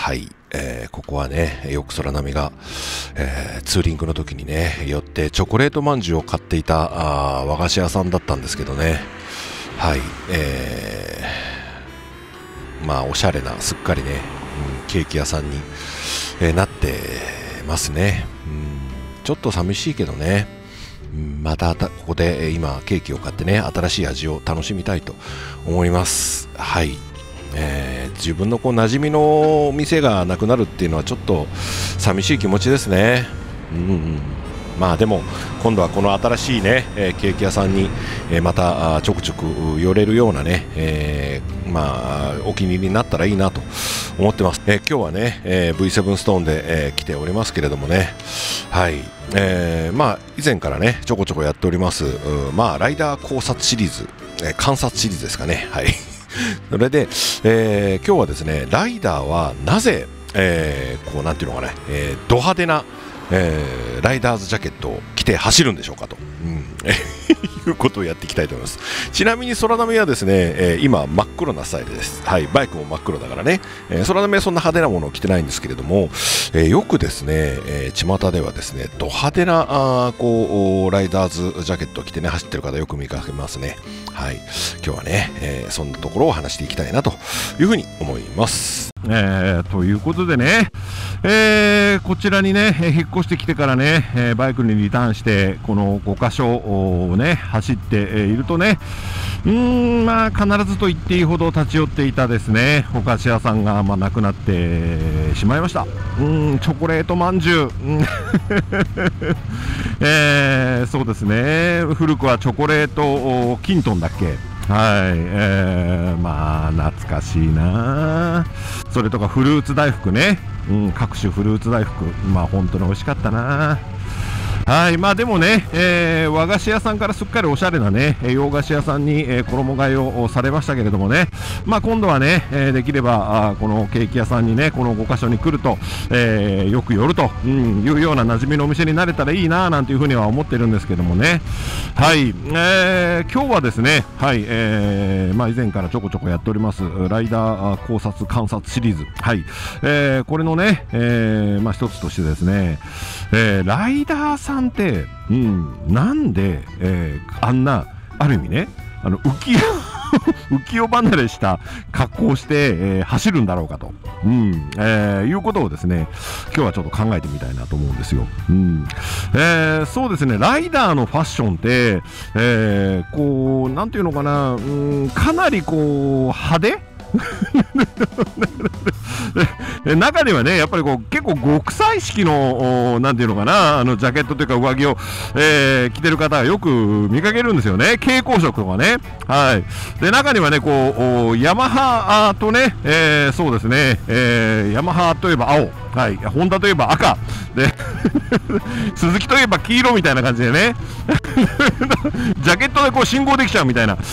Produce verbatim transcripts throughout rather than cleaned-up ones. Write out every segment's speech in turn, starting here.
はい、えー、ここはね、よく空波が、えー、ツーリングの時にね寄ってチョコレートまんじゅうを買っていたあ和菓子屋さんだったんですけどね。はい、えー、まあおしゃれなすっかりね、うん、ケーキ屋さんに、えー、なってますね。うん、ちょっと寂しいけどね、うん、またここで今ケーキを買ってね新しい味を楽しみたいと思います。はい、えー、自分のこう馴染みの店がなくなるっていうのはちょっと寂しい気持ちですね。うんうん、まあでも今度はこの新しいね、えー、ケーキ屋さんに、えー、またちょくちょく寄れるようなね、えー、まあお気に入りになったらいいなと思ってます。えー、今日はね、えー、ブイセブン ストーンで、えー、来ておりますけれどもね、はい、えー、まあ以前からねちょこちょこやっております、まあライダー考察シリーズ、えー、観察シリーズですかね。はいそれで、えー、今日はですねライダーはなぜ、えー、こうなんていうのかね、えー、ド派手な、えー、ライダーズジャケットを着て走るんでしょうかと、うん、いうことをやっていきたいと思います。ちなみに空波はですね、えー、今真っ黒なスタイルです。はい、バイクも真っ黒だからね、えー、空波はそんな派手なものを着てないんですけれども、えー、よくですね、えー、巷ではですねド派手なあこうライダーズジャケットを着てね走ってる方よく見かけますね。はい、今日はね、えー、そんなところを話していきたいなというふうに思います。えー、ということでね、えー、こちらにね引っ越してきてからね、えー、バイクにリターンしてこのごかしょをね走っているとね、うーんまあ必ずと言っていいほど立ち寄っていたですねお菓子屋さんがまあなくなってしまいました。うーんチョコレートまんじゅう、えー、そうですね、古くはチョコレートキントンだっけ。はい、えー、まあ懐かしいな。それとかフルーツ大福ね、うん、各種フルーツ大福、まあ本当に美味しかったな。はい、まあでもね、えー、和菓子屋さんからすっかりおしゃれなね洋菓子屋さんに、えー、衣替えをされましたけれどもね、まあ今度はね、えー、できればあこのケーキ屋さんにねこのごかしょに来ると、えー、よく寄ると、うん、いうような馴染みのお店になれたらいいななんていうふうには思ってるんですけどもね。はい、えー、今日はですね、はい、えー、まあ以前からちょこちょこやっておりますライダー考察観察シリーズ、はい、えー、これのね、えー、まあ一つとしてですね、えー、ライダーさんって、うん、なんで、えー、あんなある意味ねあの浮世浮世離れした格好をして、えー、走るんだろうかと、うんえー、いうことをですね今日はちょっと考えてみたいなと思うんですよ。うんえー、そうですね、ライダーのファッションって、えー、こうなんていうのかな、うん、かなりこう派手中ではねやっぱりこう結構極彩色のなんていうのかなあのジャケットというか上着を、えー、着てる方はよく見かけるんですよね。蛍光色とかね。はい。で中にはねこうヤマハとね、えー、そうですね、えー、ヤマハといえば青、はい、ホンダといえば赤で鈴木といえば黄色みたいな感じでねジャケットでこう信号できちゃうみたいな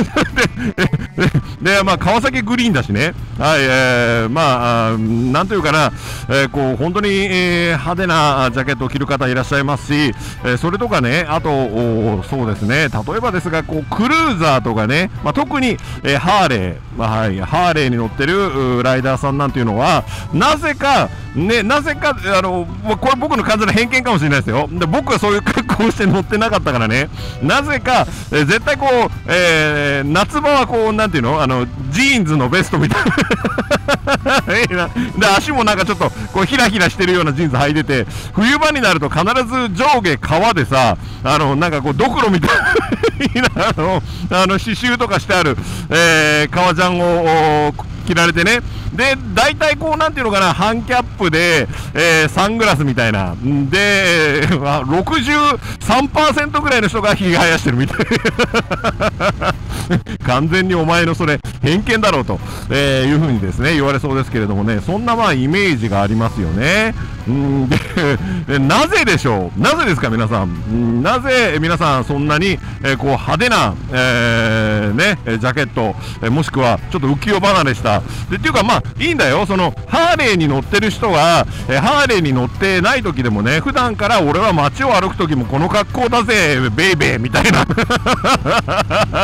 で, でまあ川崎グリーンだしね、はい、えー、まあなんというかな、えー、こう本当に、えー、派手なジャケットを着る方いらっしゃいますし、えー、それとかねあとそうですね例えばですがこうクルーザーとかね、まあ、特に、えー、ハーレー、まあはい、ハーレーに乗ってるライダーさんなんていうのはなぜかね、なぜかあのこれ僕の完全な偏見かもしれないですよ。で僕はそういう格好をして乗ってなかったからね、なぜか、えー、絶対こう、えー、夏場はこうなんていうのあのジーンズのベストみたいなで足もなんかちょっとこうヒラヒラしてるようなジーンズ履いてて、冬場になると必ず上下革でさあのなんかこうドクロみたいなあのあの刺繍とかしてある、えー、革ジャンを着られてね、で大体こうなんていうのかな半キャップで、えー、サングラスみたいなで、ろくじゅうさんパーセント ぐらいの人がひげ生やしてるみたいな完全にお前のそれ偏見だろうと、えー、いうふうにですね言われそうですけれどもね、そんなまあイメージがありますよね。うんでなぜでしょう、なぜですか皆さん、んなぜ皆さんそんなに、えー、こう派手な、えー、ねジャケット、えー、もしくはちょっと浮世離れしたでっていうかまあいいんだよ、そのハーレーに乗ってる人が、えー、ハーレーに乗ってない時でもね普段から俺は街を歩く時もこの格好だぜベイベーみたいな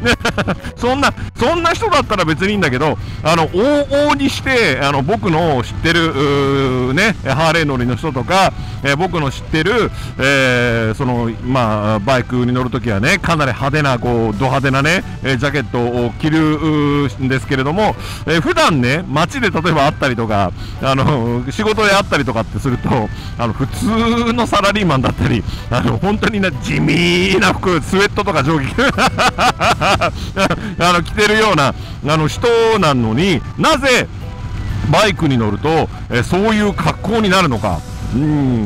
そんな、そんな人だったら別にいいんだけど、あの、往々にして、あの、僕の知ってる、ね、ハーレー乗りの人とか、えー、僕の知ってる、えー、その、まあ、バイクに乗るときはね、かなり派手な、こう、ド派手なね、えー、ジャケットを着るんですけれども、えー、普段ね、街で例えば会ったりとか、あの、仕事で会ったりとかってすると、あの、普通のサラリーマンだったり、あの、本当にな、地味な服、スウェットとか上下あの着てるようなあの人なのになぜバイクに乗ると、えそういう格好になるのか。うん、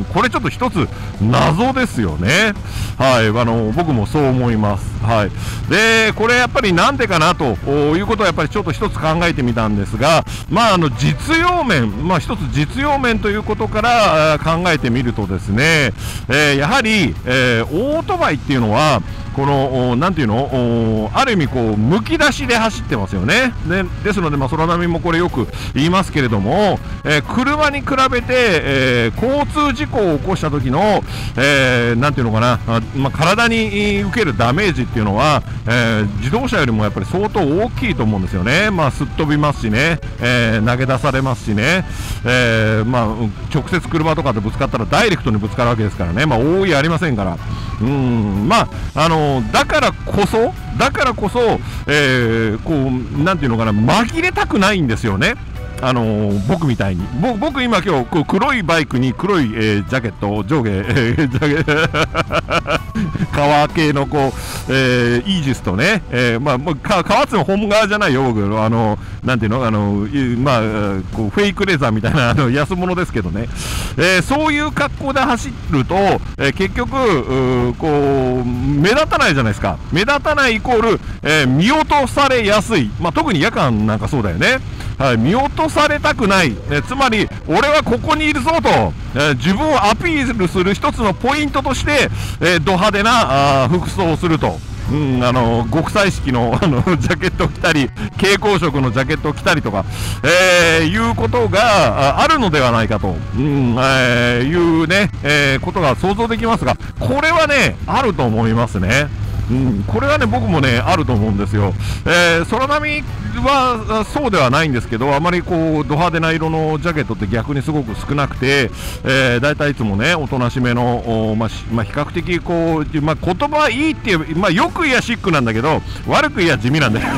これちょっと一つ謎ですよね。はい、あの僕もそう思います。はい。で、これやっぱりなんでかなということはやっぱりちょっと一つ考えてみたんですが、まああの実用面、まあ一つ実用面ということから考えてみるとですね、えー、やはり、えー、オートバイっていうのはこのなんていうの、ある意味こうむき出しで走ってますよね。で、ですのでまあ空波もこれよく言いますけれども、えー、車に比べて、えー、交通事故を起こした時の、えー、なんていうのかな、あまあ、体に受けるダメージっていうのは、えー、自動車よりもやっぱり相当大きいと思うんですよね。まあすっ飛びますしね、えー、投げ出されますしね、えー、まあ直接車とかでぶつかったらダイレクトにぶつかるわけですからね。まあ大いありませんから。うん、まああのだからこそだからこそ、えー、こうなんていうのかな、紛れたくないんですよね。あのー、僕みたいにぼ僕今今日こう黒いバイクに黒い、えー、ジャケット上下、えー、ジャケ革系のこう、えー、イージスとね、えー、まあもうか革っての本側じゃないよ、僕あのなんていうの、あのまあこうフェイクレザーみたいなあの安物ですけどね、えー、そういう格好で走ると、えー、結局こう目立たないじゃないですか。目立たないイコール、えー、見落とされやすい、まあ特に夜間なんかそうだよね。はい、見落とされたくない、えつまり俺はここにいるぞと、えー、自分をアピールする一つのポイントとして、えー、ド派手なあ服装をすると、うん、あの極彩色の、あのジャケットを着たり蛍光色のジャケットを着たりとか、えー、いうことがあるのではないかと、うんえー、いうね、えー、ことが想像できますが、これはねあると思いますね。うん、これはね僕もねあると思うんですよ。えー、空波はそうではないんですけど、あまりこうド派手な色のジャケットって逆にすごく少なくて、えー、だいたいいつもねおとなしめの、まあまあ、比較的こう、まあ、言葉はいいっていう、まあ、よく言やシックなんだけど悪く言や地味なんだよ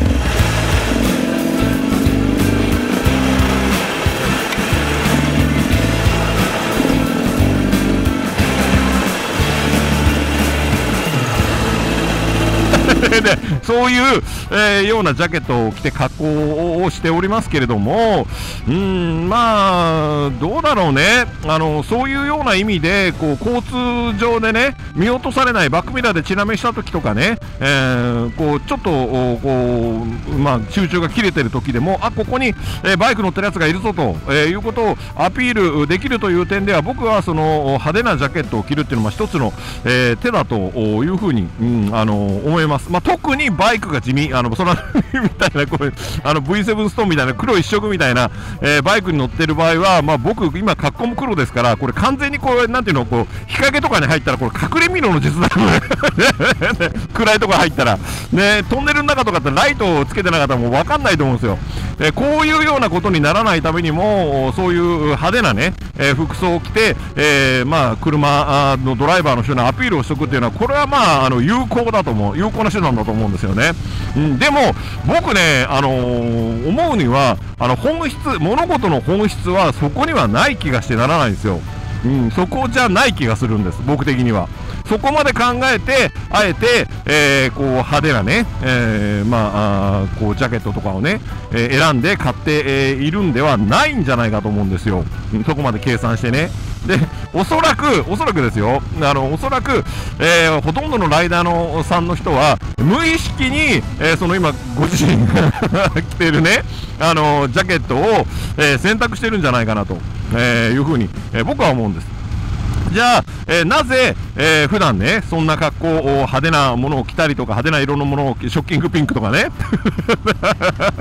でそういう、えー、ようなジャケットを着て格好をしておりますけれども、うーんまあどうだろうね、あのそういうような意味でこう交通上でね見落とされない、バックミラーでチラ見した時とかね、えー、こうちょっとこう、まあ、集中が切れてる時でも、あここに、えー、バイク乗ってるやつがいるぞと、えー、いうことをアピールできるという点では、僕はその派手なジャケットを着るっていうのは一つの、えー、手だというふうに、うん、あの思います。まあ、特にバイクが地味、あのそのみたいなこうあの ブイセブン ストーンみたいな黒一色みたいな、えー、バイクに乗ってる場合は、まあ、僕今格好も黒ですから、これ完全にこうなんていうの、こう日陰とかに入ったらこれ隠れみろの術だよね暗いとこ入ったらね、トンネルの中とかってライトをつけてなかったらもう分かんないと思うんですよ。えー、こういうようなことにならないためにも、そういう派手なね、えー、服装を着て、えー、まあ車のドライバーの人にアピールをしておくっていうのは、これはまああの有効だと思う、有効な手段だと思うんですよね。うん、でも僕ね、あのー、思うにはあの本質、物事の本質はそこにはない気がしてならないんですよ。うん、そこじゃない気がするんです、僕的には。そこまで考えて、あえて、えー、こう派手なね、えー、まあ、あこうジャケットとかをね、えー、選んで買って、えー、いるんではないんじゃないかと思うんですよ。うん、そこまで計算してね。で、おそらく、おそらくですよ、あのおそらく、えー、ほとんどのライダーのさんの人は、無意識に、えー、その今、ご自身が着ているね、あのジャケットを、えー、選択してるんじゃないかなと、えー、いうふうに、えー、僕は思うんです。じゃあ、えー、なぜ、えー、普段ねそんな格好を派手なものを着たりとか、派手な色のものをショッキングピンクとかね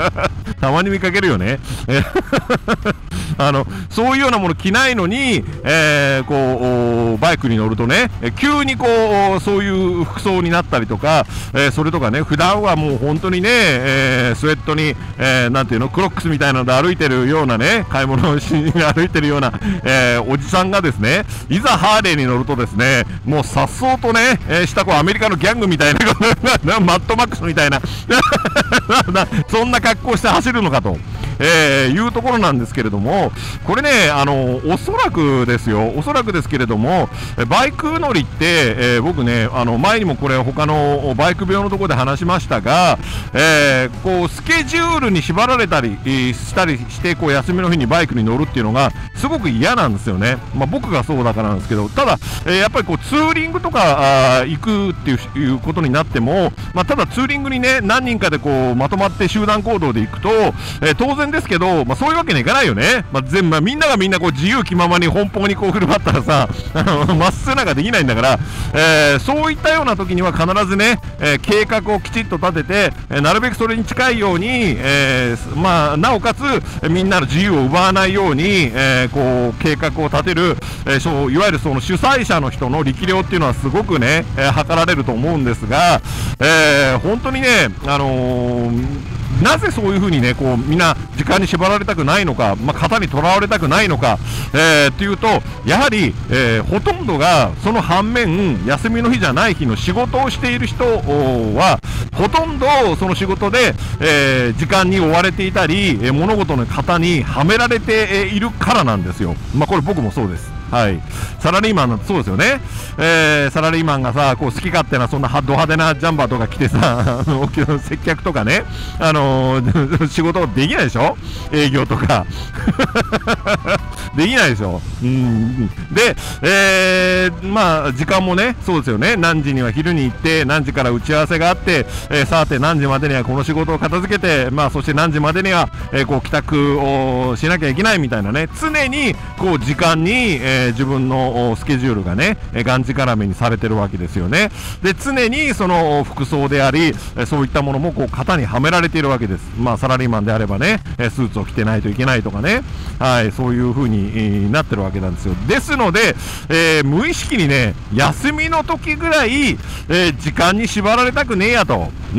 たまに見かけるよね。あのそういうようなもの着ないのに、えー、こうバイクに乗るとね、急にこうそういう服装になったりとか、えー、それとかね、普段はもう本当にね、えー、スウェットに、えー、なんていうの、クロックスみたいなので歩いてるようなね、買い物をしに歩いてるような、えー、おじさんがですね、いざハーレーに乗るとですね、もうさっそうとね、えー、したこうアメリカのギャングみたいなマッドマックスみたいなそんな格好して走るのかと。えー、いうところなんですけれども、これね、あのおそらくですよ、おそらくですけれども、バイク乗りって、えー、僕ね、あの前にもこれ、他のバイク病のところで話しましたが、えー、こうスケジュールに縛られたりしたりして、こう休みの日にバイクに乗るっていうのが、すごく嫌なんですよね、まあ、僕がそうだからなんですけど、ただ、えー、やっぱりこうツーリングとかあ行くっていう、いうことになっても、まあ、ただツーリングにね、何人かでこうまとまって集団行動で行くと、えー、当然ですけど、まあ、そういうわけにはいかないよね。まあ、全まあ、みんながみんなこう自由気ままに奔放にこう振る舞ったらさ、まっすぐなんかできないんだから、えー、そういったような時には必ずね、えー、計画をきちっと立てて、えー、なるべくそれに近いように、えーまあ、なおかつみんなの自由を奪わないように、えー、こう計画を立てる、えー、そういわゆるその主催者の人の力量っていうのはすごくね、えー、図られると思うんですが、えー、本当にね、あのーなぜそういうふうにね、こうみんな時間に縛られたくないのか、まあ、型にとらわれたくないのか、えー、っていうと、やはり、えー、ほとんどがその反面、休みの日じゃない日の仕事をしている人は、ほとんどその仕事で、えー、時間に追われていたり、えー、物事の型にはめられているからなんですよ。まあ、これ僕もそうです。はい、サラリーマンなんてそうですよね、えー、サラリーマンがさ、こう好き勝手なそんなド派手なジャンバーとか着てさ、接客とかね、あのー、仕事できないでしょ、営業とかできないでしょ。うんで、えー、まあ時間もね、そうですよね、何時には昼に行って、何時から打ち合わせがあって、えー、さて何時までにはこの仕事を片付けて、まあそして何時までには、えー、こう帰宅をしなきゃいけないみたいなね、常にこう時間に、えー自分のスケジュールがね、がんじがらめにされてるわけですよね。で、常にその服装であり、そういったものもこう型にはめられているわけです。まあサラリーマンであればね、スーツを着てないといけないとかね、はい、そういう風になってるわけなんですよ。ですので、えー、無意識にね、休みの時ぐらい、えー、時間に縛られたくねえやと、うん、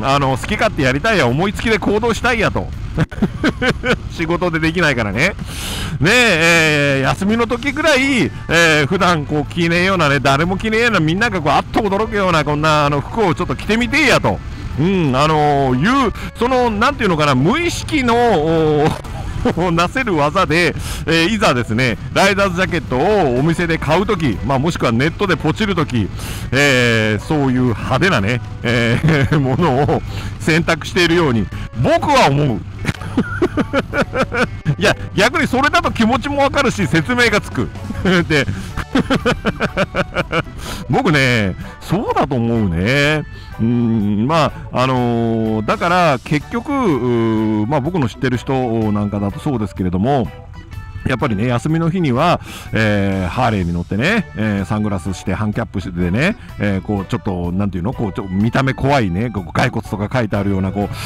あの好き勝手やりたいや、思いつきで行動したいやと仕事でできないからね。ねえ、えー、休みの時ぐらい、えー、普段こう着ねえようなね、誰も着ねえような、みんながこうあっと驚くようなこんなあの服をちょっと着てみてえやと、うん、あのー、いう、そのなんていうのかな、無意識のなせる技で、えー、いざですね、ライダーズジャケットをお店で買うとき、まあ、もしくはネットでポチるとき、えー、そういう派手なね、えー、ものを選択しているように僕は思ういや逆にそれだと気持ちもわかるし説明がつくで僕ね、そうだと思うね。うん、まああのー、だから結局、まあ、僕の知ってる人なんかだとそうですけれども、やっぱりね、休みの日には、えー、ハーレーに乗ってね、えー、サングラスしてハンキャップでね、えー、こうちょっとなんていうの、こうちょ見た目怖いね、こう骸骨とか書いてあるようなこう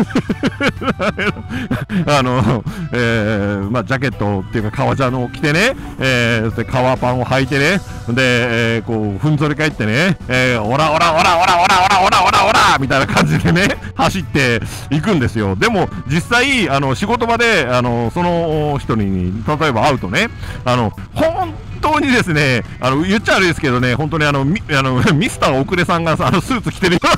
あの、えー、まあジャケットっていうか革ジャンを着てね、えー、革パンを履いてね、で、えー、こうふんぞり返ってね、えー、オラオラオラオラオラオラオラオラオラみたいな感じでね走っていくんですよ。でも実際あの仕事場であのその人に例えば会うとね、あの本当にですね、あの言っちゃ悪いですけどね、本当にあのミあのミスター遅れさんがあのスーツ着てるよ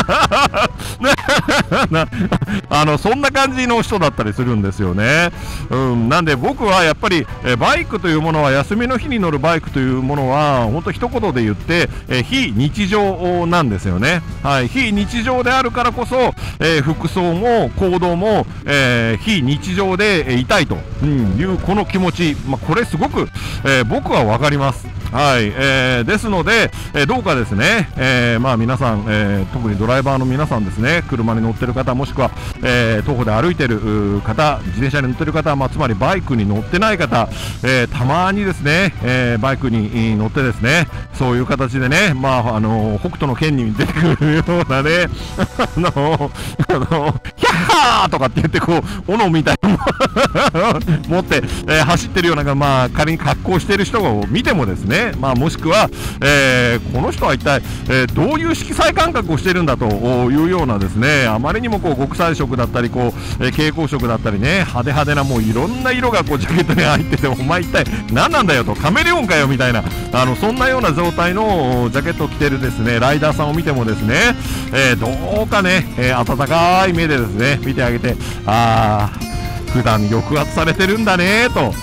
あのそんな感じの人だったりするんですよね。うん、なんで僕はやっぱりえバイクというものは、休みの日に乗るバイクというものは本当一言で言ってえ非日常なんですよね。はい、非日常であるからこそ、えー、服装も行動も、えー、非日常でいたいと、うん、いうこの気持ち、まあ、これすごく、えー、僕ははわかります。はい、えー、ですので、えー、どうかですね、えー、まあ皆さん、えー、特にドライバーの皆さんですね、車に乗ってる方、もしくは、えー、徒歩で歩いてる方、自転車に乗ってる方、まあ、つまりバイクに乗ってない方、えー、たまにですね、えー、バイクに乗ってですね、そういう形でね、まあ、あのー、北斗の拳に出てくるようなね、あのー、あのー、ヒャッハーとかって言って、こう、斧みたいなのを持って、えー、走ってるような、まあ、仮に格好してる人を見てもですね、まあ、もしくは、えー、この人は一体、えー、どういう色彩感覚をしているんだというようなですね、あまりにもこう極彩色だったりこう、えー、蛍光色だったりね、派手派手なもういろんな色がこうジャケットに入ってて、お前一体何なんだよと、カメレオンかよみたいな、あのそんなような状態のジャケットを着てるですねライダーさんを見てもですね、えー、どうかね、えー、温かい目でですね見てあげて、あー普段抑圧されてるんだねと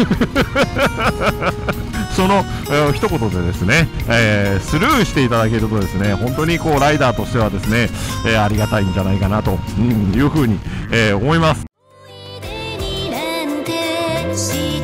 その、えー、一言でですね、えー、スルーしていただけるとですね、本当にこうライダーとしてはですね、えー、ありがたいんじゃないかなと、うん、いうふうに、えー、思います。